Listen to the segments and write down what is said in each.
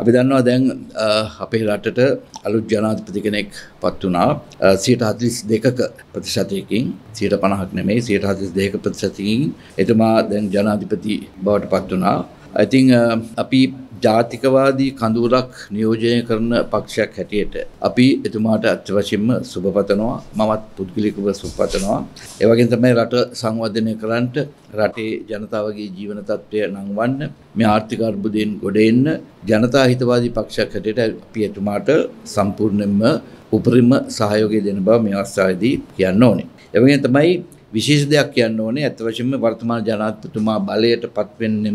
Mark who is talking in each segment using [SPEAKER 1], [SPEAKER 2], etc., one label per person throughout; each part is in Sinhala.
[SPEAKER 1] අපි දන්නවා දැන් අපේ රටට අලුත් ජනාධිපති කෙනෙක් පත් වුණා 42%ක ප්‍රතිශතයකින් 50%ක් නෙමෙයි 42%කින් එතුමා දැන් ජනාධිපති බවට පත් වුණා. I think අපි ජාතිකවාදී කඳවුරක් නියෝජනය කරන පක්ෂයක් හැටියට අපි එතුමාට අත්‍යවශ්‍යම සුබ පතනවා. මමත් පුද්ගලිකව සුබ පතනවා. ඒ වගේම තමයි රට සංවර්ධනය කරන්නට රටේ ජනතාවගේ ජීවන තත්ත්වය නංවන්න මේ ආර්ථික අර්බුදයෙන් ගොඩ එන්න ජනතා හිතවාදී පක්ෂයක් හැටියට අපි එතුමාට සම්පූර්ණයෙන්ම උපරිම සහයෝගය දෙන බව මේ අවස්ථාවේදී කියන්න ඕනේ. ඒ වගේම තමයි විශේෂ දෙයක් කියන්න ඕනේ. අත්‍යවශ්‍යම වර්තමාන ජනාධිපතිතුමා බලයට පත් වෙන්නෙම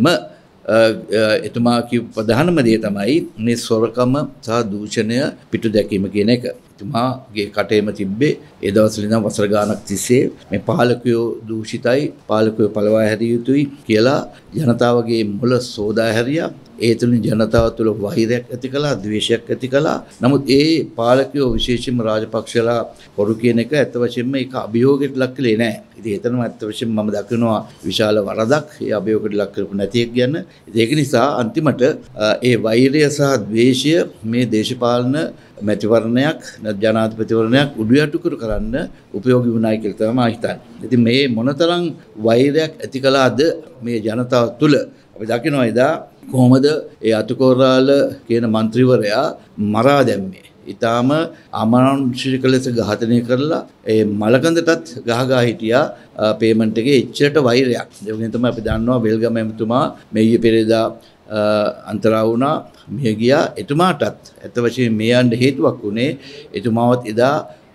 [SPEAKER 1] එතුමා කිව් ප්‍රධානම දේ තමයි මේ සොරකම සහ දූෂණය පිටු දැකීම කියන එක. එතුමාගේ කටේම තිබ්බේ ඒ දවස්වල ඉඳන් වසර ගාණක් තිස්සේ මේ පාලකයෝ දූෂිතයි, පාලකයෝ පළවා හැරිය යුතුයි කියලා ජනතාවගේ මුල සෝදා හැරියා. ඒ තුලින් ජනතාව තුළ වෛරයක් ඇති කළා, ද්වේෂයක් ඇති කළා. නමුත් ඒ පාලකයෝ විශේෂයෙන්ම රාජපක්ෂලා හොරු කියන එක ඇත්ත වශයෙන්ම ඒක අභියෝගයට ලක් කළේ නැහැ. ඉතින් එතනම ඇත්ත වශයෙන්ම මම දකිනවා විශාල වරදක් ඒ අභියෝගයට ලක් කරපු නැති එක ගැන. ඒක නිසා අන්තිමට ඒ වෛරය සහ ද්වේෂය මේ දේශපාලන මැතිවරණයක් ජනාධිපතිවරණයක් උඩුයටු කරන්න උපයෝගී වුණායි කියලා තමයි මම හිතන්නේ. ඉතින් මේ මොනතරම් වෛරයක් ඇති කළාද මේ ජනතාව තුළ අපි දකිනවා එදා කොහොමද ඒ අතුකෝරාල කියන മന്ത്രിවරයා මරා දැම්මේ. ඊටාම අමානුෂික ලෙස ඝාතනය කරලා ඒ මලකඳටත් ගහගා හිටියා පේමන්ට් එකේ එච්චරට වෛරයක්. ඒ වගේම තමයි අපි දන්නවා වෙල්ගම එතුමා මෙయ్య පෙරේදා අන්තරා වුණා මිය ගියා. එතුමාටත් ඇත්ත වශයෙන්ම මේ යන්න හේතුවක් උනේ එතුමාවත් එදා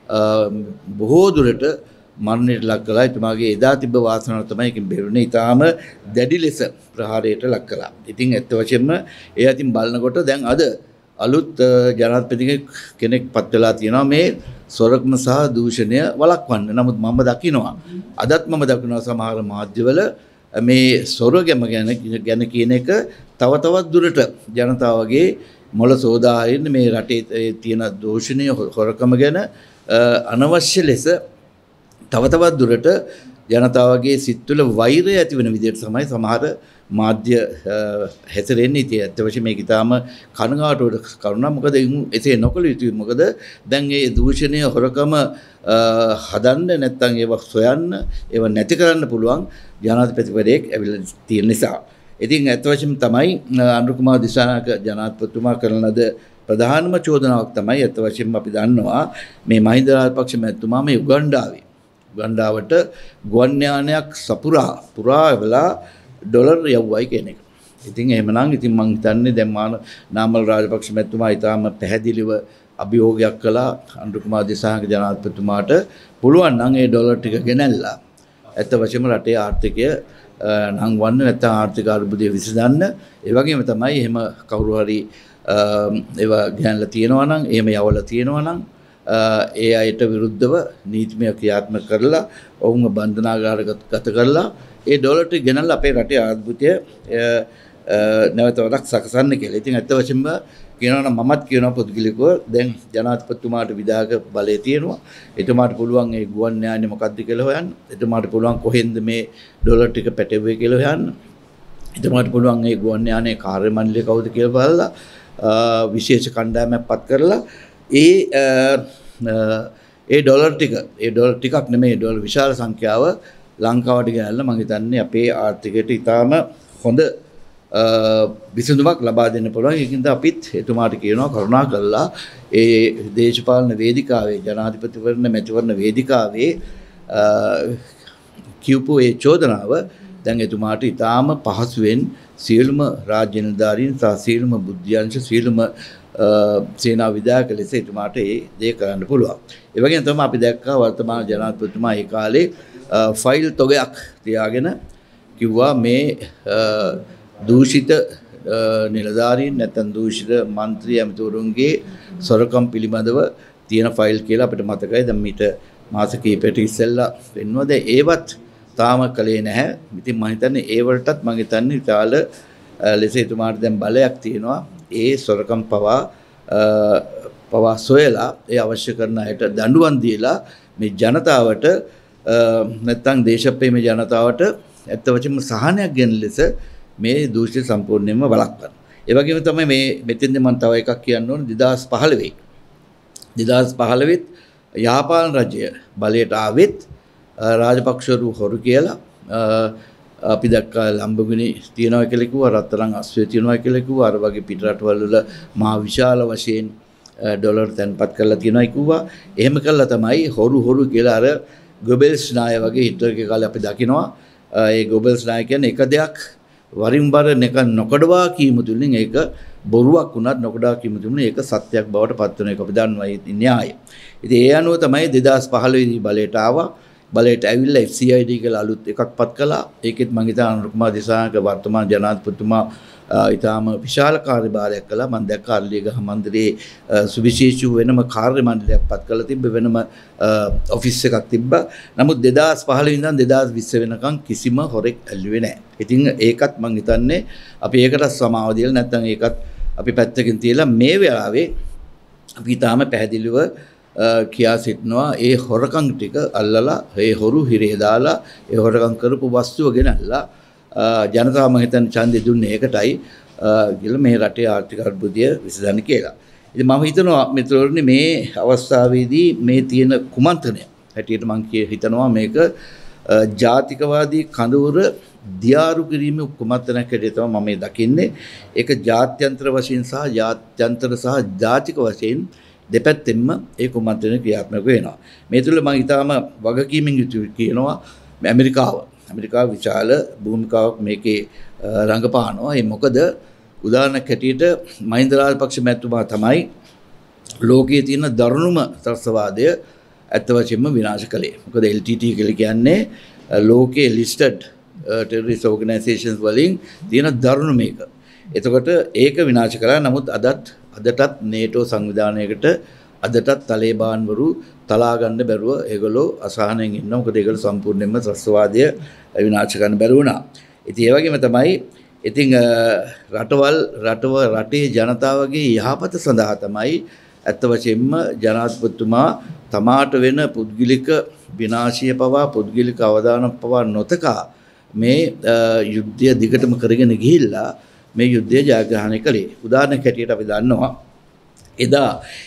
[SPEAKER 1] බොහෝ දුරට මරණයට ලක් කළා. එතුමාගේ එදා තිබ්බ වාසනාව තමයි ඒකෙන් බෙරුනේ. ඊටාම දැඩි ලෙස ප්‍රහාරයට ලක් කළා. ඉතින් ඇත්ත වශයෙන්ම ඒ අතින් බලනකොට දැන් අද අලුත් ජනාධිපති කෙනෙක් පත් වෙලා තියෙනවා මේ සොරකම සහ දූෂණය වළක්වන්න. නමුත් මම දකිනවා අදත් මම දකිනවා සමහර මාධ්‍යවල මේ සොරකම ගැන කියන එක තව තවත් දුරට ජනතාවගේ මොළ සෝදා හරින්න මේ රටේ තියෙන දූෂණය හොරකම ගැන අනවශ්‍ය ලෙස තව තවත් දුරට ජනතාවගේ සිත් තුළ වෛරය ඇති වෙන විදිහට තමයි සමහර මාධ්‍ය හැසිරෙන්නේ. ඉතින් ඇත්ත වශයෙන්ම මේක ඊටාම කනගාටුවට කරුණා. මොකද එසේ නොකළ යුතුයි. මොකද දැන් මේ දූෂණය හොරකම හදන්න නැත්නම් ඒව සොයන්න ඒව නැති කරන්න පුළුවන් ජනාධිපතිවරයෙක් ඇවිල්ලා තියෙන නිසා. ඉතින් ඇත්ත වශයෙන්ම තමයි අනුර කුමාර දිසානායක ජනාධිපතිතුමා කරන ලද ප්‍රධානම චෝදනාවක් තමයි ඇත්ත වශයෙන්ම අපි දන්නවා මේ මහින්ද රාජපක්ෂ මැතිතුමා මේ උගණ්ඩාවට ගුවන් යානයක් පුරා වෙලා ඩොලර් යවුවයි කියන එක. ඉතින් එහෙමනම් ඉතින් මං හිතන්නේ දැන් නාමල් රාජපක්ෂ මැතිතුමා ඊටාම පැහැදිලිව අභියෝගයක් කළා අනුර කුමාර දිසානායක ජනාධිපතිතුමාට පුළුවන් නම් ඒ ඩොලර් ටික ගෙනල්ලා ඇත්ත වශයෙන්ම රටේ ආර්ථිකය නංවන්න නැත්නම් ආර්ථික අර්බුදය විසඳන්න. ඒ වගේම තමයි එහෙම කවුරු හරි ඒවා ගෙනල්ලා තියෙනවා නම් එහෙම යවලා තියෙනවා නම් ඒ අයට විරුද්ධව නීතිමය ක්‍රියාත්මක කරලා ඔවුන්ව බන්ධනාගාරගත කරලා ඒ ඩොලර් ටික ගෙනල්ලා අපේ රටේ ආර්ථිකය නැවත වරක් සකසන්න කියලා. ඉතින් ඇත්ත වශයෙන්ම කියනවා නම් මමත් කියනවා පුද්ගලිකව දැන් ජනාධිපතිතුමාට විධායක බලය තියෙනවා. එතුමාට පුළුවන් ඒ ගුවන් යානේ මොකක්ද කියලා හොයන්න. එතුමාට පුළුවන් කොහෙන්ද මේ ඩොලර් ටික පැටවෙන්නේ කියලා හොයන්න. එතුමාට පුළුවන් ඒ ගුවන් යානේ කාර්ය මණ්ඩලය කවුද කියලා බලලා විශේෂ කණ්ඩායමක් පත් කරලා ඒ ඩොලර් ටිකක් නෙමෙයි ඩොලර් විශාල සංඛ්‍යාව ලංකාවට ගෙනල්ලා මම හිතන්නේ අපේ ආර්ථිකයට ඉතාම හොඳ විසඳුමක් ලබා දෙන්න පුළුවන්. ඒකින්ද අපිත් එතුමාට කියනවා කරුණා කරලා ඒ දේශපාලන වේදිකාවේ ජනාධිපතිවරණ මැතිවරණ වේදිකාවේ කියපු ඒ චෝදනාව දැන් එතුමාට ඉතාම පහසුවෙන් සියලුම රාජ්‍ය නිලධාරීන් සහ සියලුම බුද්ධ්‍යංශ සියලුම සේනා විධායක ලෙස එතුමාට ඒ දේ කරන්න පුළුවන්. ඒ වගේම තමයි අපි දැක්කා වර්තමාන ජනාධිපතිතුමා ඒ කාලේ ෆයිල් තොගයක් තියාගෙන කිව්වා මේ දූෂිත නිලධාරීන් නැත්නම් දූෂිත മന്ത്രി ඇමතිවරුන්ගේ සොරකම් පිළිබඳව තියෙන ෆයිල් කියලා අපිට මතකයි. දැන් මීට මාස කිහිපයකට ඉස්සෙල්ලා වෙනවා. දැන් ඒවත් තාම කලේ නැහැ. ඉතින් මම හිතන්නේ ඒ වලටත් මම හිතන්නේ විශාල ලෙස එතුමාට දැන් බලයක් තියෙනවා. ඒ සොරකම් පවා සොයලා ඒ අවශ්‍ය කරන අයට දඬුවම් දීලා මේ ජනතාවට නැත්නම් දේශප්‍රේමී ජනතාවට ඇත්ත වශයෙන්ම සහනයක් ගෙන ලෙස මේ දූෂිත සම්පූර්ණයෙන්ම වළක්වන්න. ඒ වගේම තමයි මේ මෙතෙන්ද මම තව එකක් කියන්න ඕනේ 2015 යාපාන රජය බලයට ආවෙත් රාජපක්ෂවරු හොරු කියලා අපි දැක්කා ලම්බගුනි තියනවා කියලා කිව්වා රත්තරන් අස්වැය තියනවා කියලා කිව්වා අර වගේ පිට රටවල් වල මහා විශාල වශයෙන් ඩොලර් තැන්පත් කරලා තියනවා කිව්වා එහෙම කළා තමයි හොරු කියලා අර ගොබෙල්ස් නාය වගේ හිට්ලර්ගේ කාලේ අපි දකිනවා ඒ ගොබෙල්ස් නාය කියන්නේ එක දෙයක් වරින් වර නොකඩවා කීම තුලින් ඒක බොරුවක් වුණත් නොකඩවා කීම තුලින් ඒක සත්‍යයක් බවට පත් වෙන එක අපි දන්නවා ඒ න්‍යාය. ඉතින් ඒ අනුව තමයි 2015 දී බලයට ආවා. බලයට ඇවිල්ලා FCID කියලා අලුත් එකක් පත් කළා. ඒකෙත් මම හිතන අනුර කුමාර දිසානායක වර්තමාන ජනාධිපතිතුමා ඊටාම විශාල කාර්යභාරයක් කළා. මම දැක්කා අරලියගහ මන්දිරයේ සුවිශේෂී වෙනම කාර්ය මණ්ඩලයක් පත් කරලා තිබ්බ වෙනම ඔෆිස් එකක් තිබ්බා. නමුත් 2015 ඉඳන් 2020 වෙනකන් කිසිම හොරෙක් ඇල්ලුවේ නැහැ. ඉතින් ඒකත් මම හිතන්නේ අපි ඒකට සමාව දීලා නැත්නම් ඒකත් අපි පැත්තකින් තියලා මේ වෙලාවේ අපි ඊටාම පැහැදිලිව කියා සිටනවා ඒ හොරකම් ටික අල්ලලා ඒ හොරු හිරේ දාලා ඒ හොරකම් කරපු වස්තුව ගෙනල්ලා ජනතාව මම හිතන්නේ ඡන්දෙ දුන්නේ ඒකටයි කියලා මේ රටේ ආර්ථික අර්බුදය විසඳන්න කියලා. ඉතින් මම හිතනවා මිත්‍රවරුනි මේ අවස්ථාවේදී මේ තියෙන කුමන්ත්‍රණය හැටියට මම හිතනවා මේක ජාතිකවාදී කඳවුර දියාරු කිරීමේ කුමන්ත්‍රණයක් හැටියට තමයි මම දකින්නේ. ඒක ජාත්‍යන්තර වශයෙන් සහ ජාතික වශයෙන් දෙපැත්තෙන්ම ඒ කුමන්ත්‍රණය ක්‍රියාත්මක වෙනවා. මේ තුල මම ඊටාම වගකීමෙන් යුතුව කියනවා ඇමරිකාව විශාල භූමිකාවක් මේකේ රංගපානවා. ඒ මොකද උදාහරණයක් හැටියට මහින්ද රාජපක්ෂ මැතිතුමා තමයි ලෝකයේ තියෙන දරුණුම ත්‍රස්තවාදය ඇත්ත වශයෙන්ම විනාශ කළේ. මොකද LTT කියලා කියන්නේ ලෝකයේ ලිස්ටඩ් ටෙරරිස්ට් ඕගනයිසේෂන්ස් වලින් තියෙන දරුණු මේක. එතකොට ඒක විනාශ කළා. නමුත් අදටත් නේටෝ සංවිධානයකට අදටත් තලේබාන්වරු තලා ගන්න බැරුව ඒගොල්ලෝ අසහනෙන් ඉන්නවා. මොකද ඒගොල්ලෝ සම්පූර්ණයෙන්ම ත්‍රස්තවාදය විනාශ කරන්න බැරි වුණා. ඉතින් ඒ වගේම තමයි ඉතින් රටේ ජනතාවගේ යහපත සඳහා තමයි ඇත්ත වශයෙන්ම ජනාධිපතිතුමා තමාට වෙන පුද්ගලික විනාශය පවා පුද්ගලික අවදානම් පවා නොතකා මේ යුද්ධය දිගටම කරගෙන ගිහිල්ලා මේ යුද්ධය ජයග්‍රහණය කළේ. උදාහරණයක් හැටියට අපි දන්නවා එදා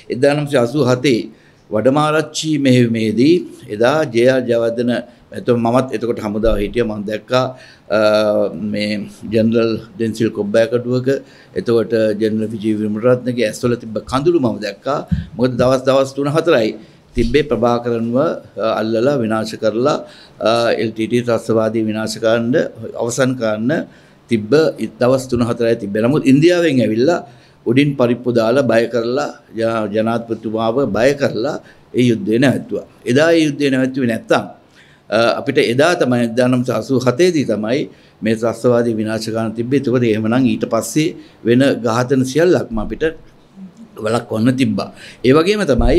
[SPEAKER 1] 1987 වඩමාරච්චි මෙහෙයුමේදී එදා ජේ.ආර්. ජයවර්ධන මමත් එතකොට හමුදාව හිටියා. මම දැක්කා මේ ජෙනරල් ඩෙන්සිල් කොබ්බෑකඩුවක එතකොට ජෙනරල් විජේ විමලරත්නගේ ඇස්වල තිබ්බ කඳුළු මම දැක්කා. මොකද දවස් 3-4යි තිබ්බේ ප්‍රභාකරන්ව අල්ලලා විනාශ කරලා LTT ත්‍රස්තවාදී විනාශ කරන්න අවසන් කරන්න තිබ්බ දවස් 3-4යි තිබ්බේ. නමුත් ඉන්දියාවෙන් ඇවිල්ලා උඩින් පරිප්පු දාලා බය කරලා ජනාධිපතිතුමාව බය කරලා ඒ යුද්ධය නැවැත්තුවා. එදා ඒ යුද්ධය නැවැත්තුවේ නැත්තම් අපිට එදා තමයි 1987 දී තමයි මේ ත්‍රස්තවාදී විනාශ කරන්න තිබ්බේ. ඒකෝද එහෙමනම් ඊට පස්සේ වෙන ඝාතන සියල්ලක්ම අපිට වළක්වන්න තිබ්බා. ඒ වගේම තමයි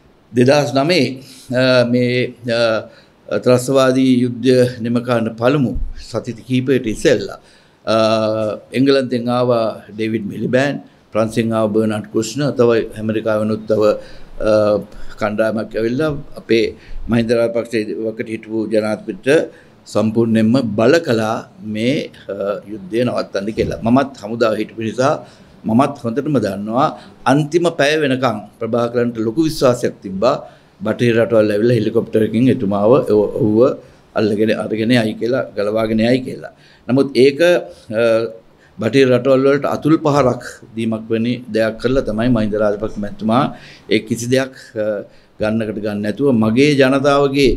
[SPEAKER 1] 2009 මේ ත්‍රස්තවාදී යුද්ධය නිම කරන්න පළමු සති කිහිපයකට ඉස්සෙල්ලා එංගලන්තෙන් ආවා ඩේවිඩ් මිලිබෑන්, ප්‍රංශෙන් ආවා බර්නාඩ් කුෂ්නර්, තව ඇමරිකාවෙනුත් තව කණ්ඩායමක් ඇවිල්ලා අපේ මහින්ද රාජපක්ෂ වකට හිටපු ජනාධිපතිට සම්පූර්ණයෙන්ම බල කළා මේ යුද්ධය නවත්තන්න කියලා. මමත් හමුදාව හිටපු නිසා මමත් හොඳටම දන්නවා අන්තිම පැය වෙනකන් ප්‍රභාකරන්ට ලොකු විශ්වාසයක් තිබ්බා. බටහිර රටවල් ඇවිල්ලා හෙලිකොප්ටරකින් එතුමාව ඔව්ව අරගෙන යයි කියලා ගලවාගෙන යයි කියලා. නමුත් ඒක බටහිර රටවල් වලට අතුල් පහරක් දීමක් වෙන දෙයක් කරලා තමයි මහින්ද රාජපක්ෂ මැතිතුමා ඒ කිසි දෙයක් ගන්නකට ගන්න නැතුව මගේ ජනතාවගේ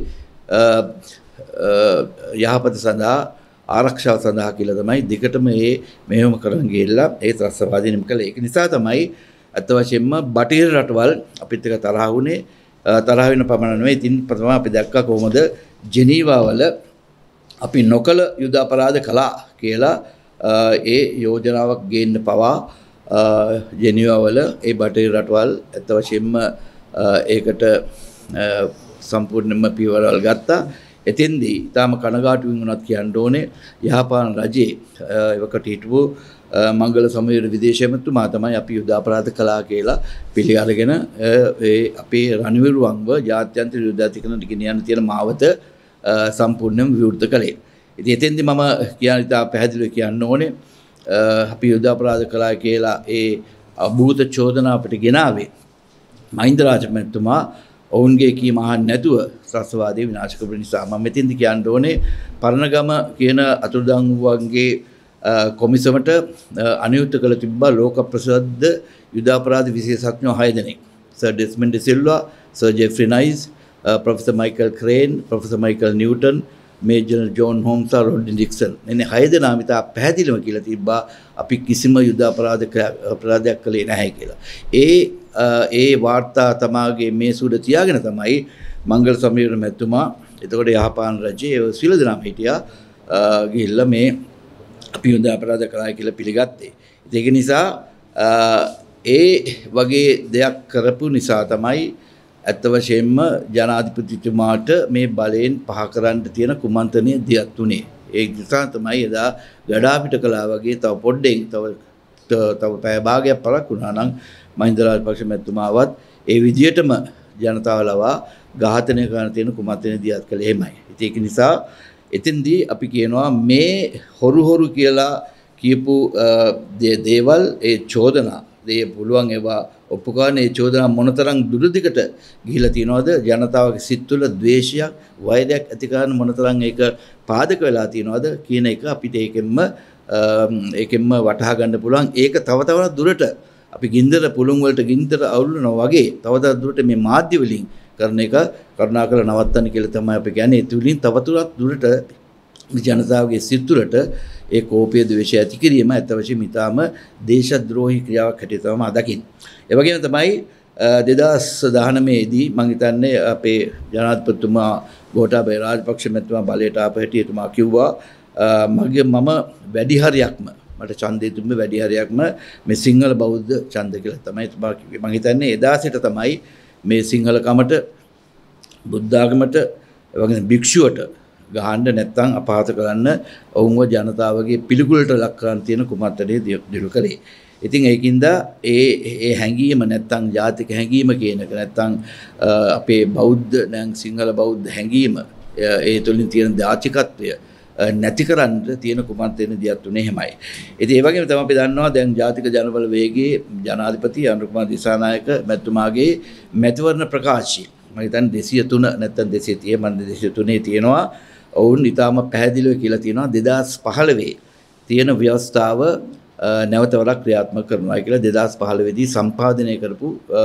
[SPEAKER 1] යහපත සඳහා ආරක්ෂාව සඳහා කියලා තමයි දිගටම මේ මෙහෙම කරන් ගිහිල්ලා ඒ ත්‍රස්තවාදී නිම කළේ. ඒක නිසා තමයි අත් වශයෙන්ම බටහිර රටවල් අපිත් එක්ක තරහ වුණේ. තරහ වෙන පමණ නෙවෙයි. ඉතින් ප්‍රථම අපි දැක්කා කොහොමද ජෙනීවා වල අපි නොකල යුද අපරාධ කළා කියලා ඒ යෝජනාවක් ගේන්න පවා ජෙනීවා වල ඒ බටහිර රටවල් අත් වශයෙන්ම ඒකට සම්පූර්ණයෙන්ම පියවරල් ගත්තා. එතෙන්දී තාම කනගාටුවෙන් වුණත් කියන්න ඕනේ යහපාන රජයේ එවකට හිටපු මංගල සමීර විදේශ ඇමතුමා තමයි අපි යුද අපරාධ කළා කියලා පිළිඅරගෙන ඒ අපේ රණවිරුවන්ව ජාත්‍යන්තර යුද අධිකරණයට ගෙනියන්න තියෙන මාවත සම්පූර්ණයෙන්ම විවෘත කළේ. ඉතින් එතෙන්දී මම කියන ඉතා පැහැදිලිව කියන්න ඕනේ අපි යුද අපරාධ කළා කියලා ඒ අභූත චෝදනා අපිට ගෙනාවේ මහින්ද රාජපක්ෂතුමා ඔවුන්ගේ කීම අහන්න නැතුව ත්‍රස්තවාදී විනාශ කරපු නිසා. මම මෙතෙන්දි කියන්න ඕනේ පරණගම කියන අතුරුදන්වුවන්ගේ කොමිසමට අනියුක්ත කළ තිබ්බා ලෝක ප්‍රසිද්ධ යුද අපරාධ විශේෂඥයෝ 6 දෙනෙක්. Sir Desmond de Silva, sir Geoffrey Nice, professor Michael Crane, professor Michael Newton, major John Holmes, Rodney Dickson. එන්නේ 6 දෙනා මිතා පැහැදිලිව කියලා තිබ්බා අපි කිසිම යුද අපරාධයක් කළේ නැහැ කියලා. ඒ වාර්තා තමාගේ මේ සුඩ තියාගෙන තමයි මංගල සමීර මැතිතුමා එතකොට යහපාන රජයේ සියලු දෙනාම හිටියා ගිහිල්ලා මේ අපි යුද අපරාධ කළා කියලා පිළිගත්තේ. ඒක නිසා ඒ වගේ දෙයක් කරපු නිසා තමයි ඇත්ත වශයෙන්ම ජනාධිපතිතුමාට මේ බලයෙන් පහ කරන්න තියෙන කුමන්ත්‍රණය දියත් උනේ. ඒ නිසා තමයි එදා ගඩා පිට කළා වගේ තව පොඩ්ඩෙන් තව පැය භාගයක් පරක් වුණා නම් මහින්ද රාජපක්ෂ මැතිතුමාවත් ඒ විදියටම ජනතාව ලවා ඝාතනය කරන තියෙන කුමන්ත්‍රණය දියත් කළේ එහෙමයි. ඒක නිසා එතෙන්දී අපි කියනවා මේ හොරු කියලා කියපු දේවල් ඒ චෝදනා ඒ පුළුවන් ඒවා ඔප්පු කරන ඒ චෝදනා මොනතරම් දුරදිගට ගිහිලා තියනවද ජනතාවගේ සිත් තුළ ද්වේෂයක් වෛරයක් ඇති කරන මොනතරම් ඒක පාදක වෙලා තියනවද කියන එක අපිට ඒකෙන්ම වටහා ගන්න පුළුවන්. ඒක තව තවත් දුරට අපි ගින්දර පුළුන් වලට ගින්දර අවුලනවා වගේ තව තවත් දුරට මේ මාධ්‍ය වලින් කරන එක කරුණාකර නවත්තන්න කියලා තමයි අපි කියන්නේ. ඒ තුලින් තවදුරටත් දුරට ජනතාවගේ සිත් තුළට ඒ කෝපය ද්වේෂය ඇති කිරීම ඇත්ත වශයෙන්ම ඉතාම දේශද්‍රෝහී ක්‍රියාවක් හැටියට තමයි දකින්නේ. ඒ වගේම තමයි 2019 දී මම හිතන්නේ අපේ ජනාධිපතිතුමා ගෝඨාභය රාජපක්ෂ මැතිතුමා බලයට ආපු හැටි එතුමා කිව්වා මම වැඩි හරියක්ම මට ඡන්දය දුන්නේ වැඩි හරියක්ම මේ සිංහල බෞද්ධ ඡන්ද කියලා තමයි එතුමා කිව්වේ. මම හිතන්නේ එදා සිට තමයි මේ සිංහලකමට බුද්ධ ආගමට ඒ වගේම භික්ෂුවට ගහන්න නැත්නම් අපහාස කරන්න ඔවුන්ව ජනතාවගේ පිළිකුලට ලක් කරන් තියෙන කුමන්ත්‍රණය දිරු කළේ. ඉතින් ඒකින්ද ඒ හැඟීම නැත්නම් ජාතික හැඟීම කියන එක නැත්නම් අපේ බෞද්ධ නැන් සිංහල බෞද්ධ හැඟීම ඒ තුලින් තියෙන දාචිකත්වය නැති කරන්න තියෙන කුමන්ත්‍රණය දියත් උනේ එහෙමයි. ඉතින් ඒ වගේම තමයි අපි දන්නවා දැන් ජාතික ජනබල වේගයේ ජනාධිපති අනුර කුමාර දිසානායක මැතිතුමාගේ මැතිවරණ ප්‍රකාශය මම හිතන්නේ 203 නැත්නම් 230 මන් 203 තියෙනවා. ඔවුන් ඊටාම පැහැදිලිව කියලා තියෙනවා 2015 තියෙන ව්‍යවස්ථාව නැවත වරක් ක්‍රියාත්මක කරනවා කියලා 2015 දී සම්පාදනය කරපු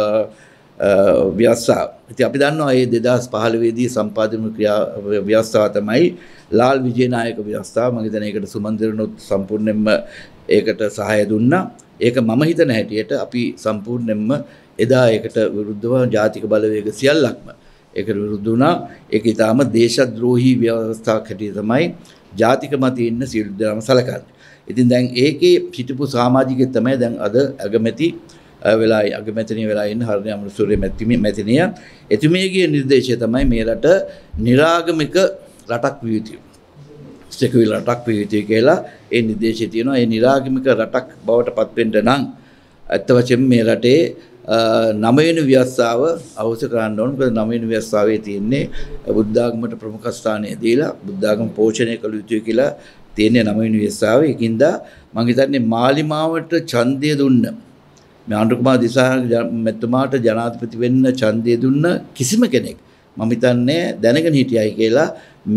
[SPEAKER 1] ව්‍යවස්ථාව. ඉතින් අපි දන්නවා මේ 2015 දී සම්පාදනය ව්‍යවස්ථාව තමයි ලාල් විජේනායක ව්‍යවස්ථාව. මම හිතන්නේ ඒකට සුමන්දිරනොත් සම්පූර්ණයෙන්ම ඒකට සහාය දුන්නා. ඒක මම හිතන හැටියට අපි සම්පූර්ණයෙන්ම එදා ඒකට විරුද්ධව ජාතික බලවේග සියල්ලක්ම ඒකට විරුද්ධ වුණා. ඒක ඊටාම දේශද්‍රෝහී ව්‍යවස්ථාවක් හැටියට තමයි ජාතික මතයේ ඉන්න සියලු දෙනාම සැලකන්නේ. ඉතින් දැන් ඒකේ හිටපු සමාජිකයෙක් තමයි දැන් අද අගමැති අගමැතිනිය වෙලා ඉන්න හර්ණි අමරසූරිය මැතිනිය. එතුමියගේ නිර්දේශය තමයි මේ රට නිරාගමික රටක් විය යුතුයි. සෙකුලර් රටක් විය යුතුයි කියලා ඒ නිර්දේශය තියෙනවා. ඒ නිරාගමික රටක් බවට පත් වෙන්න නම් අත්ත වශයෙන්ම මේ රටේ 9 වෙනි ව්‍යවස්ථාව අවශ්‍ය කරන්න ඕන. මොකද 9 වෙනි ව්‍යවස්ථාවේ තියෙන්නේ බුද්ධ ආගමට ප්‍රමුඛ ස්ථානය දීලා බුද්ධ ආගම පෝෂණය කළ යුතුයි කියලා තියෙන්නේ 9 වෙනි ව්‍යවස්ථාවේ. ඒකින්ද මම හිතන්නේ මාලිමාවට ඡන්දය දුන්න මේ අනුර කුමාර දිසානායක මැතිතුමාට ජනාධිපති වෙන්න ඡන්දය දුන්න කිසිම කෙනෙක් මම හිතන්නේ දැනගෙන හිටියයි කියලා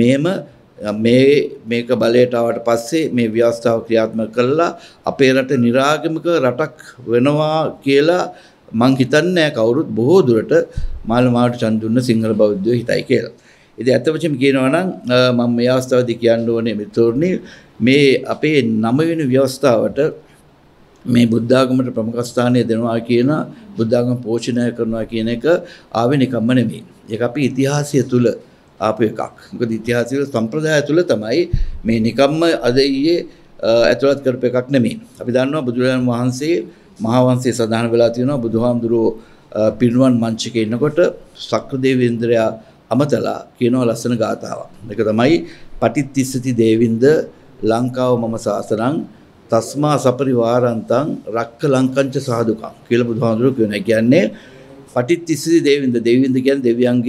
[SPEAKER 1] මේක බලයට ආවට පස්සේ මේ ව්‍යවස්ථාව ක්‍රියාත්මක කළා අපේ රට නිරාගමික රටක් වෙනවා කියලා මං හිතන්නේ කවුරුත් බොහෝ දුරට මාළමාවට ඡන්ද දුන්න සිංහල බෞද්ධයෝ හිතයි කියලා. ඉතින් අත වශයෙන් කියනවා නම් මම මේ අවස්ථාවේදී කියන්න ඕනේ මිතුරුනි මේ අපේ 9 වෙනි ව්‍යවස්ථාවට මේ බුද්ධ ආගමට ප්‍රමුඛ ස්ථානය දෙනවා කියන බුද්ධ ආගම පෝෂණය කරනවා කියන එක ආවේ නිකම්ම නෙමෙයි. ඒක අපි ඉතිහාසය තුල ආපු එකක්. මොකද ඉතිහාසයේ සම්ප්‍රදාය තුල තමයි මේ නිකම්ම අද ඊයේ ඇතුළත් කරපු එකක් නෙමෙයි. අපි දන්නවා බුදුරජාණන් වහන්සේ මහා වංශයේ සඳහන් වෙලා තියෙනවා බුදුහාමුදුරුවෝ පිරිනුවන් මංචකේ ඉන්නකොට සක්‍රදේවේන්ද්‍රයා අමතලා කියනවා ලස්සන ගාථාවක්. මේක තමයි පටිච්චිස්සති දේවින්ද ලංකාව මම සාසනං තස්මා සපරිවාරන්තං රක්ක ලංකංච සාදුකං කියලා බුදුහාමුදුරුවෝ කියනවා. කියන්නේ පටිච්චිස්සති දේවින්ද කියන්නේ දෙවියන්ගේ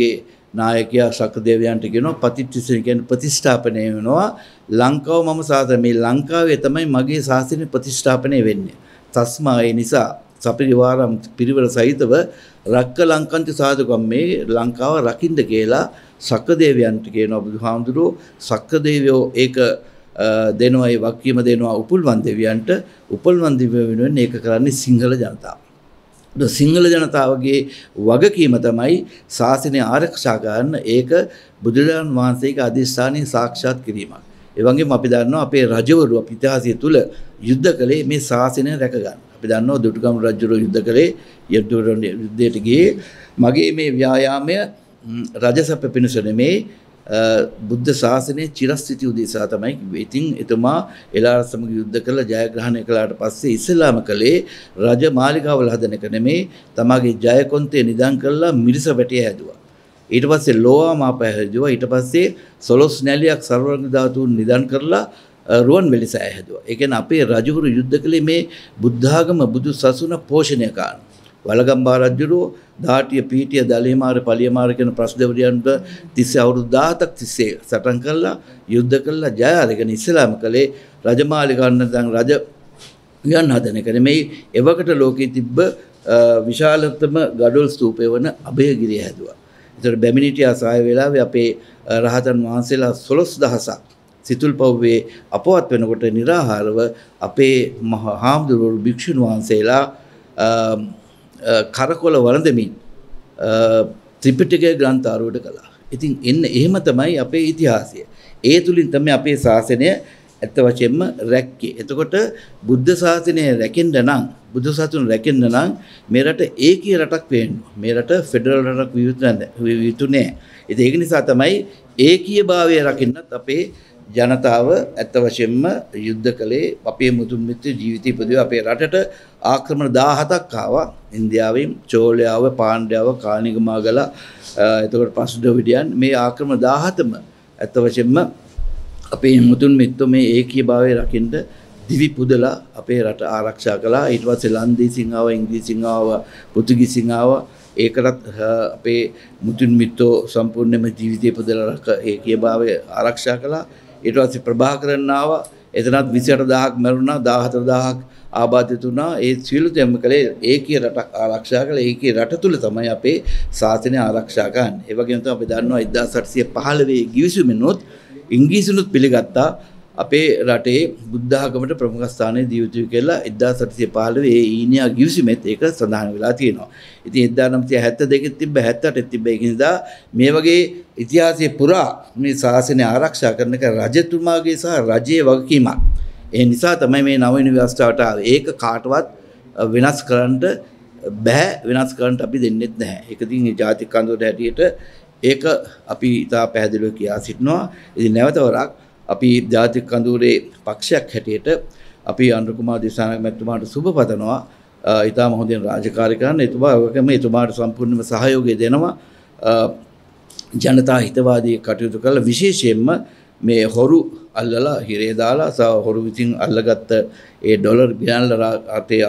[SPEAKER 1] නායකයා ශක්‍රදේවයන්ට කියනවා පතිච්චසන කියන්නේ ප්‍රතිස්ථාපනය වෙනවා ලංකාව මම සාසන මේ ලංකාවේ තමයි මගේ ශාසනය ප්‍රතිස්ථාපනය වෙන්නේ. තස්මා ඒ නිසා සපරිවාරම් පිරිවර සහිතව රක්ක ලංකන්ති සාධකම් මේ ලංකාව රකින්න කියලා ශක්‍රදේවයන්ට කියනවා බුදුහාමුදුරුවෝ. ශක්‍රදේවයෝ ඒක දෙනවා ඒ වක්කීම දෙනවා උපුල්වන් දෙවියන්ට. උපුල්වන් දෙවියෝ වෙනුවෙන් ඒක කරන්නේ සිංහල ජනතාව. සිංහල ජනතාවගේ වගකීම තමයි ශාසනය ආරක්ෂා කරන්න. ඒක බුදුරජාණන් වහන්සේගේ අධිෂ්ඨානයේ සාක්ෂාත් කිරීමක්. ඒ වගේම අපි දන්නවා අපේ රජවරු අපේ ඉතිහාසය තුල යුද්ධ කළේ මේ ශාසනය රැක ගන්න. අපි දන්නවා දුටුගැමුණු රජුරෝ යුද්ධ කළේ යුද්ධයට ගියේ. මගේ මේ ව්‍යායාමය රජසප්ප පිණිස නෙමේ බුද්ධ ශාසනයේ චිරස්ථිතිය උදෙසා තමයි කිව්වේ. ඉතින් එතුමා එළාර සමග යුද්ධ කරලා ජයග්‍රහණය කළාට පස්සේ ඉස්ලාම කලේ රජ මාලිගාවල හදන එක නෙමේ තමගේ ජයකොන්තේ නිදන් කරලා මිරිස වැටිය හැදුවා. ඊට පස්සේ ලෝවා මාපය හැදුවා. ඊට පස්සේ සොළොස් නැලියක් සර්වඥ ධාතුන් නිදන් කරලා රුවන්වැලි සෑය හැදුවා. ඒ කියන්නේ අපේ රජවරු යුද්ධ කළේ මේ බුද්ධාගම බුදු සසුන පෝෂණය කරන්න. වලගම්බා රජුරෝ දාටිය පීටිය දලේමාර පලියමාර කියන ප්‍රශ්දවරියන්ට තිස්සේ අවුරුදු 17ක් තිස්සේ සටන් කළා යුද්ධ කළා ජය අරගෙන ඉස්ලාම කලේ රජමාලිගාන්න දැන් රජ වියන් හදන එක නෙමෙයි එවකට ලෝකයේ තිබ්බ විශාලතම ගඩොල් ස්තූපය වන අභයගිරිය හැදුවා. ඒතර බැමිණිටියා සාය වෙලාවේ අපේ රහතන් වහන්සේලා 16000ක් සිතුල්පව්වේ අපවත් වෙනකොට निराහාරව අපේ මහා හාමුදුරුවෝ භික්ෂුන් වහන්සේලා කරකොල වළඳමින් ත්‍රිපිටකය ග්‍රන්ථ ආරූඪ කළා. ඉතින් එන්න එහෙම තමයි අපේ ඉතිහාසය. ඒ තුලින් තමයි අපේ ශාසනය ඇත්ත වශයෙන්ම රැක්කේ. එතකොට බුද්ධ ශාසනය රැකෙන්න නම් බුද්ධ ශාසනය රැකෙන්න නම් මේ රට ඒකීය රටක් වෙන්න ඕන. මේ රට ෆෙඩරල් රටක් විය යුතු නෑ. ඉතින් ඒක නිසා තමයි ඒකීයභාවය රකින්නත් අපේ ජනතාව ඇත්ත වශයෙන්ම යුද්ධ කළේ. අපේ මුතුන් මිත්‍ර ජීවිතය ඉපදුවේ අපේ රටට ආක්‍රමණ 17ක් ආවා. ඉන්දියාවෙන් චෝලයාව පාණ්ඩයාව කානිගමාගල එතකොට පස්දොවිඩියන් මේ ආක්‍රමණ 17ම ඇත්ත වශයෙන්ම අපේ මුතුන් මිත්‍ර මේ ඒකීයභාවය රකින්න දිවි පුදලා අපේ රට ආරක්ෂා කළා. ඊට පස්සේ ලන්දේසින් ආවා ඉංග්‍රීසින් ආවා පෘතුගීසින් ආවා. ඒකටත් අපේ මුතුන් මිත්‍රෝ සම්පූර්ණයෙන්ම ජීවිතය පුදලා ඒකීයභාවය ආරක්ෂා කළා. ඊට පස්සේ ප්‍රභාකරන් ආවා. එතනත් 28000ක් මරුණා 14000ක් ආබාධිත වුණා. ඒ සියලු දෙම කලේ ඒකීය රටක් ආරක්ෂා කළා. ඒකීය රට තුල තමයි අපේ ශාසනය ආරක්ෂා කරන්නේ. ඒ වගේම තමයි අපි දන්නවා 1815 ගිවිසුමිනුත් ඉංග්‍රීසිනුත් පිළිගත්තා අපේ රටේ බුද්ධ ආගමට ප්‍රමුඛ ස්ථානය දිය යුතුයි කියලා 1815 ඒ ඊනියා ගිවිසුමෙත් ඒක සඳහන් වෙලා තියෙනවා. ඉතින් 1972 තිබ්බ 78 තිබ්බ ඒ නිසා මේ වගේ ඉතිහාසයේ පුරා මේ ශාසනය ආරක්ෂා කරන එක රජතුමාගේ සහ රජයේ වගකීමක්. ඒ නිසා තමයි මේ නවීන ව්‍යවස්ථාවට ආවේ. ඒක කාටවත් වෙනස් කරන්න බෑ. වෙනස් කරන්න අපි දෙන්නෙත් නැහැ. ඒක ඉතින් මේ ජාතික කඳවුර හැටියට ඒක අපි ඉතා පැහැදිලිව කියා සිටිනවා. ඉතින් නැවතවරක් අපි ජාතික කඳවුරේ පක්ෂයක් හැටියට අපි අනුර කුමාර දිසානායක මැතිතුමාට සුබ පතනවා. ඉතාම හොඳින් රාජකාරී කරන්න. එතුමාට සම්පූර්ණම සහයෝගය දෙනවා. ජනතා හිතවාදී කටයුතු කළ විශේෂයෙන්ම මේ හොරු අල්ලලා හිරේ දාලා සහ හොරු විසින් අල්ලගත්ත ඒ ඩොලර් බිලියන රටේ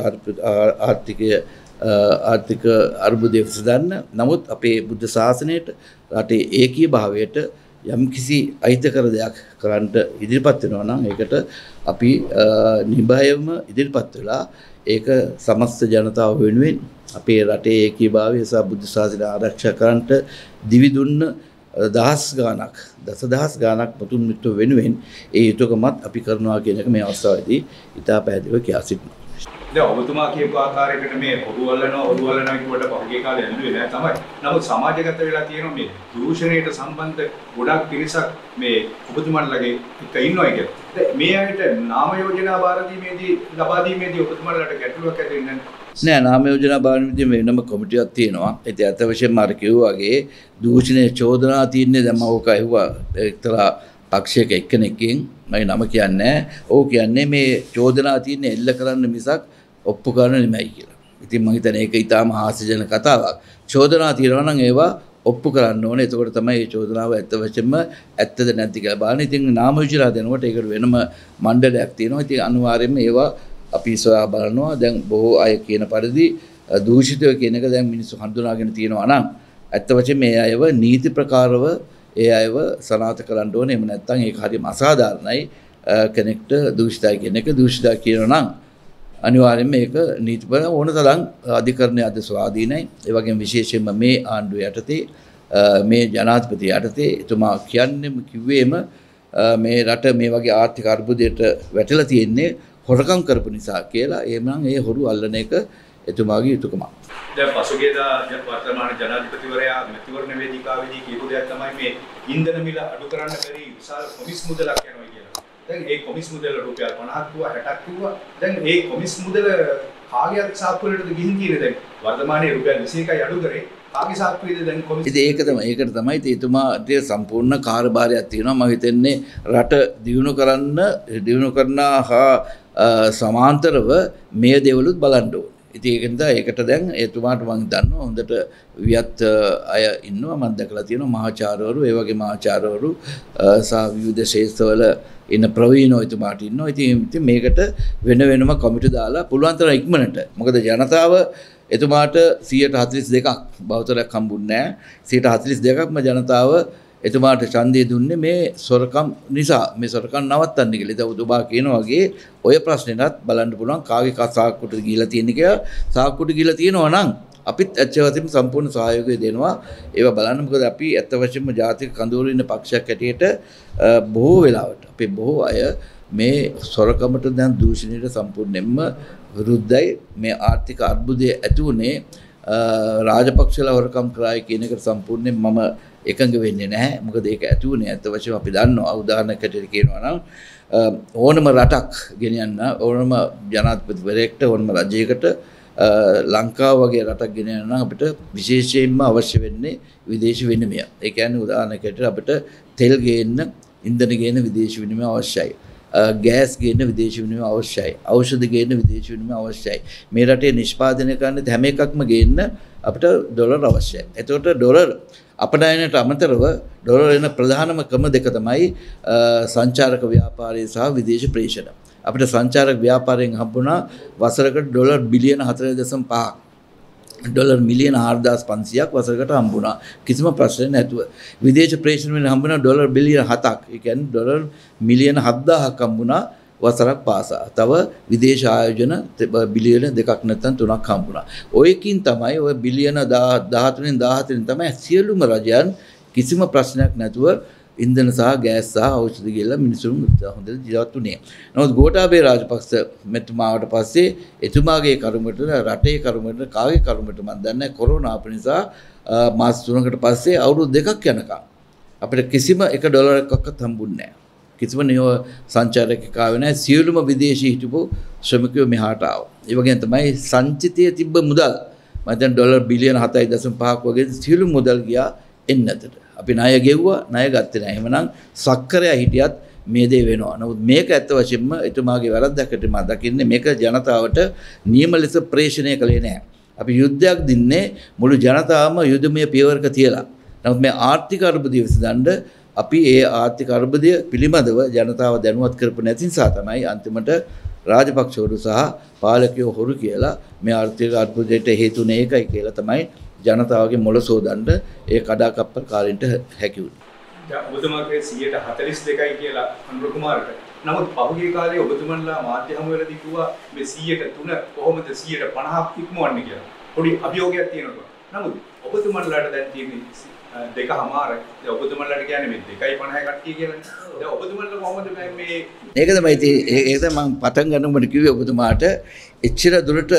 [SPEAKER 1] ආර්ථික අර්බුදය විසඳන්න. නමුත් අපේ බුද්ධ ශාසනයට රටේ ඒකීය භාවයට යම්කිසි අහිතකර දෙයක් කරන්න ඉදිරිපත් වෙනවා නම් ඒකට අපි නිබයම ඉදිරිපත් වෙලා ඒක සමස්ත ජනතාව වෙනුවෙන් අපේ රටේ ඒකීයභාවය සහ බුද්ධ ශාසනය ආරක්ෂා කරන්නට දිවි දුන්න දහස් ගාණක් දසදහස් ගාණක් මුතුන් මිත්‍රෝ වෙනුවෙන් ඒ යුතුයකමත් අපි කරනවා කියන එක මේ අවස්ථාවේදී ඉතා පැහැදිලිව කියා සිටිනවා.
[SPEAKER 2] දැන් ඔබතුමා කියපු ආකාරයකට මේ ඔරුවල්ලනවා කියවට පහුගිය කාලේ ඇල්ලුවේ නෑ තමයි. නමුත් සමාජගත වෙලා තියෙන මේ දූෂණයට සම්බන්ධ ගොඩක් පිරිසක් මේ ඔබතුමාලගේ එක ඉන්නවා කියලා. දැන් මේ ඇයිට නාම යෝජනා ලබා දීමේදී ඔබතුමාලට ගැටලුවක් ඇති වෙන්නේ
[SPEAKER 1] නෑ. නාම යෝජනා බාරමේදී වෙනම කොමිටියක් තියෙනවා. ඒත් අත වශයෙන්ම අර කිව්වා වගේ දූෂණයේ චෝදනා තියෙන්නේ දැන් මම ඕක අහුවා එක්තරා පක්ෂයක එක්කෙනෙක්ගෙන් මම නම කියන්නේ. ඕක කියන්නේ මේ චෝදනා තියෙන්නේ එල්ල කරන්න මිසක් ඔප්පු කරන්න නෙමෙයි කියලා. ඉතින් මම හිතන්නේ ඒක ඊටාම හාස්‍යජනක කතාවක්. චෝදනා තියෙනවා නම් ඒවා ඔප්පු කරන්න ඕනේ. එතකොට තමයි මේ චෝදනාව ඇත්ත වශයෙන්ම ඇත්තද නැද්ද කියලා බලන්න. ඉතින් නාම යෝජනා දෙනකොට ඒකට වෙනම මණ්ඩලයක් තියෙනවා. ඉතින් අනිවාර්යයෙන්ම ඒවා අපි සොයා බලනවා. දැන් බොහෝ අය කියන පරිදි දූෂිතය කියන එක දැන් මිනිස්සු හඳුනාගෙන තියෙනවා නම් ඇත්ත වශයෙන්ම මේ අයව නීති ප්‍රකාරව ඒ අයව සනාථ කරන්න ඕනේ. එහෙම නැත්නම් ඒක හරියම අසාධාරණයි. කෙනෙක්ට දූෂිතයි කියන එක දූෂිතයි කියනවා නම් අනිවාර්යයෙන්ම මේක නීතිපර ඕන තරම් අධිකරණයේ අද ස්වාධීනයි. ඒ වගේම විශේෂයෙන්ම මේ ආණ්ඩුව යටතේ මේ ජනාධිපති යටතේ එතුමා කියන්නේ කිව්වේම මේ රට මේ වගේ ආර්ථික අර්බුදයට වැටලා තියෙන්නේ හොරකම් කරපු නිසා කියලා. එහෙනම් ඒ හොරු අල්ලන එක එතුමාගේ යුතුයකමක්.
[SPEAKER 2] දැන් පසුගියදා වර්තමාන ජනාධිපතිවරයා මැතිවරණ වේදිකාවේදී කියපු දෙයක් තමයි මේ ඉන්ධන මිල අඩු කරන්න බැරි විශාල කොමිස් මුදලක් යනවා කියලා. දැන් ඒ කොමිස් මුදල රුපියල් 50ක් කිව්වා 60ක් කිව්වා. දැන් ඒ කොමිස් මුදල කාගේ සාප්පුවලටද ගිහින් තියෙන්නේ? දැන් වර්තමානයේ රුපියල් 21යි අඩු කරේ. කාගේ සාප්පුවේද දැන් කොමිස්? ඉතින්
[SPEAKER 1] ඒකට තමයි එතුමාට සම්පූර්ණ කාර්යභාරයක් තියෙනවා. මම හිතන්නේ රට දියුණු කරන හා සමාන්තරව මේ දේවලුත් බලන්න ඕනේ. ඉතින් ඒකට දැන් එතුමාට මම දන්නවා හොඳට වියත් අය ඉන්නවා. මම දැකලා තියෙනවා මහාචාර්යවරු, ඒ වගේ මහාචාර්යවරු සහ විවිධ ශාස්ත්‍රවල ඉන්න ප්‍රවීණෝ එතුමාට ඉන්නවා. ඉතින් මේකට වෙනම කමිටු දාලා පුළුවන් තරම් ඉක්මනට. මොකද ජනතාව එතුමාට 142ක් බහුතරයක් හම්බුන්නේ නැහැ. 142ක්ම ජනතාව එතුමාට ඡන්දය දුන්නේ මේ සොරකම් නිසා. මේ සොරකම් නවත්තන්න කියලා. ඒක ඔබතුමා කියන වගේ ඔය ප්‍රශ්නෙටත් බලන්න පුළුවන් කාගේ සාක්කුවට ගිහිලා තියෙන කියලා. සාක්කුවට ගිහිලා තියෙනවා නම් අපිත් ඇත්තටම සම්පූර්ණ සහයෝගය දෙනවා. ඒවා බලන්න. මොකද අපි ඇත්ත වශයෙන්ම ජාතික කඳවුරු ඉන්න පක්ෂයක් හැටියට බොහෝ වෙලාවට අපේ බොහෝ අය මේ සොරකමට දැන් දූෂණයට සම්පූර්ණයෙන්ම විරුද්ධයි. මේ ආර්ථික අර්බුදය ඇති වුණේ රාජපක්ෂලා හොරකම් කරායි කියන එකට සම්පූර්ණයෙන් මම එකඟ වෙන්නේ නැහැ. මොකද ඒක ඇති වුණේ ඇත්ත වශයෙන්ම අපි දන්නවා. උදාහරණයකට කියනවා නම් ඕනම රටක් ගෙනියන්න ඕනම ජනාධිපතිවරයෙක්ට ඕනම රජයකට ලංකාව වගේ රටක් ගෙනියන්න නම් අපිට විශේෂයෙන්ම අවශ්‍ය වෙන්නේ විදේශ විනිමය. ඒ කියන්නේ උදාහරණයකට අපිට තෙල් ගේන්න, ඉන්ධන ගේන්න විදේශ විනිමය අවශ්‍යයි. ගෑස් ගේන්න විදේශ විනිමය අවශ්‍යයි. ඖෂධ ගේන්න විදේශ විනිමය අවශ්‍යයි. මේ රටේ නිෂ්පාදනය කරන හැම එකක්ම ගේන්න අපිට ඩොලර් අවශ්‍යයි. එතකොට ඩොලර් අපනයනට අමතරව ඩොලර් එන ප්‍රධානම ක්‍රම දෙක තමයි සංචාරක ව්‍යාපාරය සහ විදේශ ප්‍රේෂණ. අපිට සංචාරක ව්‍යාපාරයෙන් හම්බුණා වසරකට ඩොලර් බිලියන 4.5ක්. ඩොලර් මිලියන 4500ක් වසරකට හම්බුණා. කිසිම ප්‍රශ්නයක් නැතුව. විදේශ ප්‍රේෂණ වලින් හම්බුණා ඩොලර් බිලියන 7ක්. ඒ කියන්නේ ඩොලර් මිලියන 7000ක් හම්බුණා වසරක් පාසා. තව විදේශ ආයෝජන බිලියන 2ක් නැත්නම් 3ක් හම්බුණා. ඔයකින් තමයි ඔය බිලියන 13න් 14න් තමයි සියලුම රජයන් කිසිම ප්‍රශ්නයක් නැතුව ඉන්ධන සහ ගෑස් සහ ඖෂධ ගිහලා මිනිසුන් හොඳට ජීවත් වුණේ. නමුත් ගෝඨාභය රාජපක්ෂ මෙතුමාට පස්සේ එතුමාගේ කරුමට රටේ කරුමට කාගේ කරුමට මම දන්නේ නැහැ කොරෝනා ආපු නිසා මාස 3කට පස්සේ අවුරුදු 2ක් යනකම් අපිට කිසිම එක ඩොලරයක්වත් හම්බුන්නේ නැහැ. කිසිම නියම සංචාරකයෙක් ආවේ නැහැ. සියලුම විදේශී හිටපු ශ්‍රමිකයෝ මෙහාට ආවා. ඒ වගේම තමයි සංචිතයේ තිබ්බ මුදල් මම දැන් ඩොලර් බිලියන 7.5ක් වගේ සියලු මුදල් ගියා එන්නතට. අපි ණය ගෙව්වා, ණය ගත්තේ නැහැ. එහෙමනම් සක්කරයා හිටියත් මේ දේ වෙනවා. නමුත් මේක ඇත්ත වශයෙන්ම එතුමාගේ වැරද්දකට මම දකින්නේ මේක ජනතාවට නියම ලෙස ප්‍රේෂණය කළේ නැහැ. අපි යුද්ධයක් දින්නේ මුළු ජනතාවම යුද්ධමය පියවරක තියලා. නමුත් මේ ආර්ථික අර්බුදය විසඳන්න අපි ඒ ආර්ථික අර්බුදය පිළිබඳව ජනතාව දැනුවත් කරපු නැති නිසා තමයි අන්තිමට රාජපක්ෂවරු සහ පාලකයෝ හොරු කියලා මේ ආර්ථික අර්බුදයට හේතුනේ ඒකයි කියලා තමයි ජනතාවගේ මොළ සෝදන්න ඒ කඩාකප්පල් කාලෙන්ට හැකි වුණේ.
[SPEAKER 2] දැන් ඔබතුමාගේ 142යි කියලා අනුර කුමාරට. නමුත් පහුගිය කාලේ ඔබතුමන්ලා මාධ්‍ය හමු වෙලා කිව්වා මේ 103 කොහොමද 150ක් ඉක්මවන්නේ කියලා. පොඩි අභියෝගයක් තියෙනවා. නමුත් ඔබතුමන්ලාට දැන් තියෙන්නේ දෙකමාරයි. දැන් ඔබතුමන්ලාට කියන්නේ මේ 2.50 කට්ටිය කියලා. දැන් ඔබතුමන්ලා කොහොමද මේ
[SPEAKER 1] ඒක තමයි ඒක මම පටන් ගන්නකොට කිව්වේ ඔබතුමාට එච්චර දුරට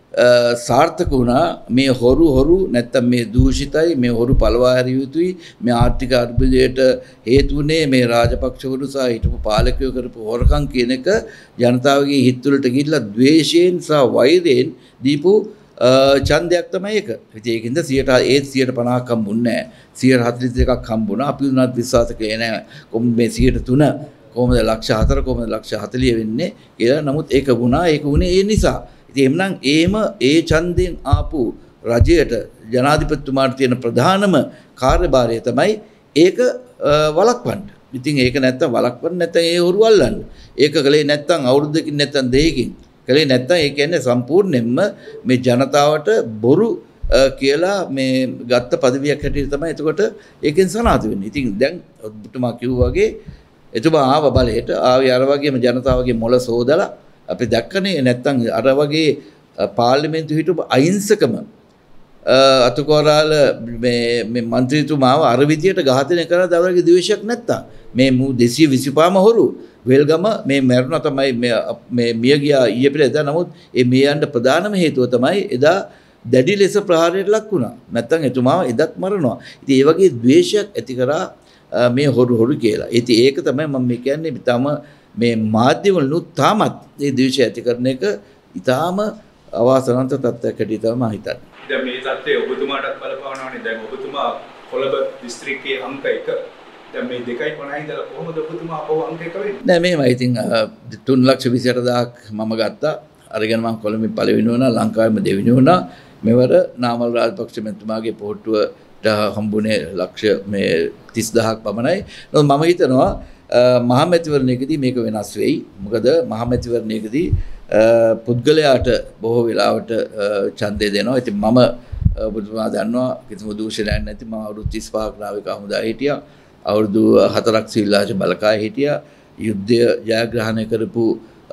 [SPEAKER 1] සාර්ථක වුණා මේ හොරු නැත්තම් මේ දූෂිතයි මේ හොරු පළවා හැරිය යුතුයි මේ ආර්ථික අර්බුදයට හේතුුනේ මේ රාජපක්ෂවරු සහ හිටපු පාලකයෝ කරපු හොරකම් කියන එක ජනතාවගේ හිත තුළට ගිහිල්ලා ද්වේෂයෙන් සහ වෛරයෙන් දීපු ඡන්දයක් තමයි ඒක. ඒකින්ද 150ක් හම්බුන්නේ නැහැ. 142ක් හම්බුණා. අපි උනත් විශ්වාස කළේ නැහැ. කොහොමද මේ 103 කොහොමද ලක්ෂ 4 කොහොමද ලක්ෂ 40 වෙන්නේ කියලා. නමුත් ඒක වුණා. ඒක උනේ ඒ නිසා. ඉතින් එhmenan ඒ ඡන්දයෙන් ආපු රජයට ජනාධිපතිතුමාට තියෙන ප්‍රධානම කාර්යභාරය තමයි ඒක වළක්වන්න. ඉතින් ඒක නැත්තම් වළක්වන්න නැත්තම් ඒ හොරු අල්ලන්න. ඒක කලේ නැත්තම් අවුරුද්දකින් නැත්තම් දෙකකින් කලේ නැත්තම් ඒ කියන්නේ සම්පූර්ණයෙන්ම මේ ජනතාවට බොරු කියලා මේ ගත්ත පදවියක් හැටියට තමයි එතකොට ඒකෙන් සනාථ වෙන්නේ. ඉතින් දැන් ඔබතුමා කිව්වා වගේ එතුමා ආව බලයට ආවේ අර වගේම ජනතාවගේ මොළ සෝදලා අපි දැක්කනේ නැත්තම් අර වගේ පාර්ලිමේන්තු හිටපු අහිංසකම අතුකෝරාල මේ മന്ത്രിතුමාව අර විදියට ඝාතනය කරලා දවල්ගේ ද්වේෂයක් නැත්තම් මේ 225ම හොරු වෙල්ගම මේ මැරුණා තමයි මේ මිය ගියා ඊයේ පෙරේදා. නමුත් ඒ මිය යන්න ප්‍රධානම හේතුව තමයි එදා දැඩි ලෙස ප්‍රහාරයට ලක් වුණා. නැත්තම් එතුමාව එදත් මරනවා. ඉතින් ඒ වගේ ද්වේෂයක් ඇති කරා මේ හොරු කියලා. ඉතින් ඒක තමයි මම කියන්නේ තම මේ මාධ්‍යවලුත් තාමත් මේ ද්වේෂය ඇති කරන එක ඊටාම අවාසනාවන්ත තත්ත්වයක් හැටියට තමයි මම හිතන්නේ.
[SPEAKER 2] දැන් මේ තත්ත්වය ඔබතුමාටත් බලපානවානේ. දැන් ඔබතුමා කොළඹ දිස්ත්‍රික්කයේ අංක 1. දැන් මේ 2.50 ඉඳලා කොහොමද ඔබතුමා අපව අංක 1 වෙන්නේ?
[SPEAKER 1] නෑ මෙහෙමයි. ඉතින් 3,28,000ක් මම ගත්තා. අරගෙන මම කොළඹ පළවෙනි වුණා, ලංකාවේම දෙවෙනි වුණා. මෙවර නාමල් රාජපක්ෂ මැතිතුමාගේ පොහොට්ටුවට හම්බුනේ ලක්ෂ මේ 30000ක් පමණයි. නමුත් මම හිතනවා මහමැතිවරණයකදී මේක වෙනස් වෙයි. මොකද මහමැතිවරණයකදී පුද්ගලයාට බොහෝ වෙලාවට ඡන්දය දෙනවා. ඉතින් මම ඔබතුමා දන්නවා කිසිම දූෂණයක් නැති මම අවුරුදු 35ක් නාවික හමුදාවේ හිටියා. අවුරුදු 4ක් සිවිල් රාජ බලකායේ හිටියා. යුද්ධය ජයග්‍රහණය කරපු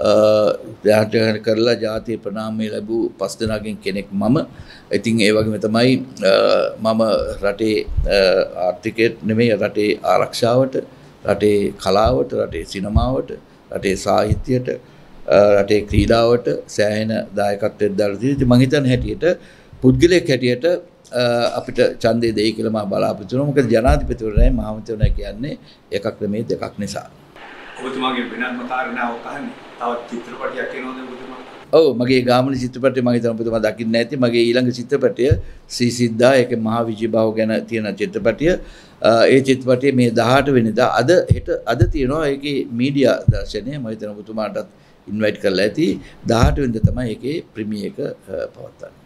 [SPEAKER 1] ජයග්‍රහණය කරලා ජාතිය ප්‍රණාමය ලැබූ 5 දෙනාගෙන් කෙනෙක් මම. ඉතින් ඒ වගේම තමයි මම රටේ ආර්ථිකයට නෙමෙයි රටේ ආරක්ෂාවට, රටේ කලාවට, රටේ සිනමාවට, රටේ සාහිත්‍යයට, රටේ ක්‍රීඩාවට සෑහෙන දායකත්වයක් දාලා තියෙනවා. ඉතින් මම හිතන හැටියට පුද්ගලයෙක් හැටියට අපිට ඡන්දය දෙයි කියලා මම බලාපොරොත්තු වෙනවා. මොකද ජනාධිපතිවරණයි මහමැතිවරණයි කියන්නේ එකක් නෙමෙයි දෙකක් නිසා.
[SPEAKER 2] ඔබතුමාගේ වෙනත්ම කාරණාවක් අහන්නේ. තවත් චිත්‍රපටයක් එනවද ඔබතුමා?
[SPEAKER 1] ඔව් මගේ ගාමන චිත්‍රපටය මම හිතනවා ඔබතුමා දකින්න ඇති. මගේ ඊළඟ චිත්‍රපටය ශ්‍රී සිද්ධා ඒකේ මහා විජයබාහු ගැන තියෙන චිත්‍රපටය. ඒ චිත්‍රපටයේ මේ 18 වෙනිදා අද තියෙනවා ඒකේ මීඩියා දර්ශනය. මම හිතනවා ඔබතුමාටත් ඉන්වයිට් කරලා ඇති. 18 වෙනිදා තමයි ඒකේ ප්‍රීමියර් එක පවත්වන්නේ.